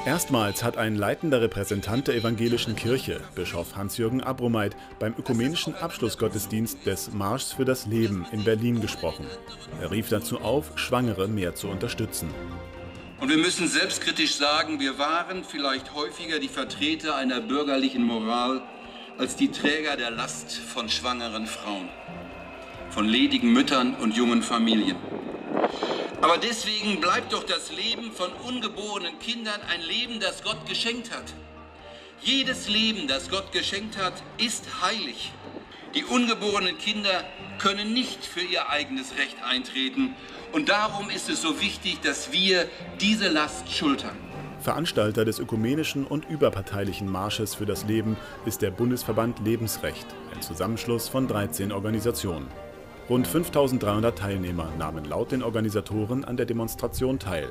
Erstmals hat ein leitender Repräsentant der evangelischen Kirche, Bischof Hans-Jürgen Abromeit, beim ökumenischen Abschlussgottesdienst des Marschs für das Leben in Berlin gesprochen. Er rief dazu auf, Schwangere mehr zu unterstützen. Und wir müssen selbstkritisch sagen, wir waren vielleicht häufiger die Vertreter einer bürgerlichen Moral als die Träger der Last von schwangeren Frauen, von ledigen Müttern und jungen Familien. Aber deswegen bleibt doch das Leben von ungeborenen Kindern ein Leben, das Gott geschenkt hat. Jedes Leben, das Gott geschenkt hat, ist heilig. Die ungeborenen Kinder können nicht für ihr eigenes Recht eintreten. Und darum ist es so wichtig, dass wir diese Last schultern. Veranstalter des ökumenischen und überparteilichen Marsches für das Leben ist der Bundesverband Lebensrecht, ein Zusammenschluss von 13 Organisationen. Rund 5.300 Teilnehmer nahmen laut den Organisatoren an der Demonstration teil.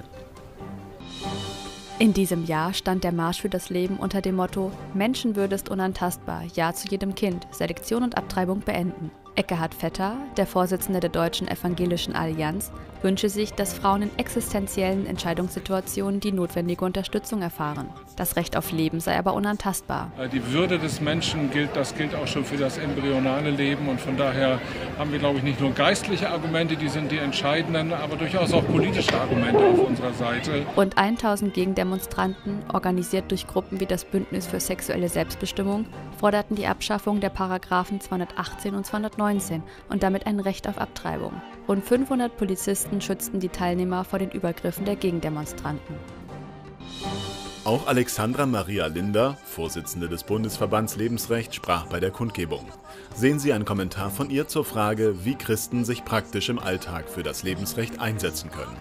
In diesem Jahr stand der Marsch für das Leben unter dem Motto „Menschenwürde ist unantastbar, Ja zu jedem Kind, Selektion und Abtreibung beenden“. Ekkehard Vetter, der Vorsitzende der Deutschen Evangelischen Allianz, wünsche sich, dass Frauen in existenziellen Entscheidungssituationen die notwendige Unterstützung erfahren. Das Recht auf Leben sei aber unantastbar. Die Würde des Menschen gilt auch schon für das embryonale Leben. Und von daher haben wir, glaube ich, nicht nur geistliche Argumente, die sind die entscheidenden, aber durchaus auch politische Argumente auf unserer Seite. Rund 1000 Gegendemonstranten, organisiert durch Gruppen wie das Bündnis für sexuelle Selbstbestimmung, forderten die Abschaffung der Paragraphen 218 und 219 und damit ein Recht auf Abtreibung. Rund 500 Polizisten schützten die Teilnehmer vor den Übergriffen der Gegendemonstranten. Auch Alexandra Maria Linder, Vorsitzende des Bundesverbands Lebensrecht, sprach bei der Kundgebung. Sehen Sie einen Kommentar von ihr zur Frage, wie Christen sich praktisch im Alltag für das Lebensrecht einsetzen können.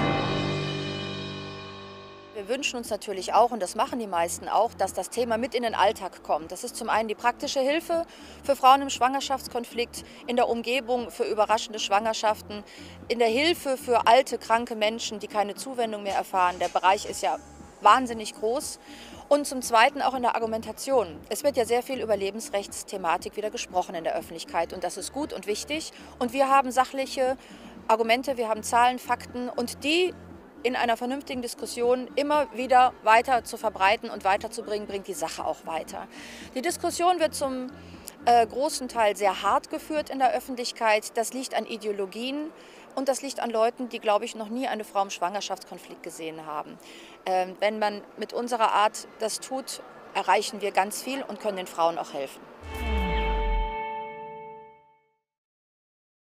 Wir wünschen uns natürlich auch, und das machen die meisten auch, dass das Thema mit in den Alltag kommt. Das ist zum einen die praktische Hilfe für Frauen im Schwangerschaftskonflikt, in der Umgebung für überraschende Schwangerschaften, in der Hilfe für alte, kranke Menschen, die keine Zuwendung mehr erfahren. Der Bereich ist ja wahnsinnig groß. Und zum Zweiten auch in der Argumentation. Es wird ja sehr viel über Lebensrechtsthematik wieder gesprochen in der Öffentlichkeit und das ist gut und wichtig. Und wir haben sachliche Argumente, wir haben Zahlen, Fakten und die in einer vernünftigen Diskussion immer wieder weiter zu verbreiten und weiterzubringen, bringt die Sache auch weiter. Die Diskussion wird zum großen Teil sehr hart geführt in der Öffentlichkeit. Das liegt an Ideologien und das liegt an Leuten, die, glaube ich, noch nie eine Frau im Schwangerschaftskonflikt gesehen haben. Wenn man mit unserer Art das tut, erreichen wir ganz viel und können den Frauen auch helfen.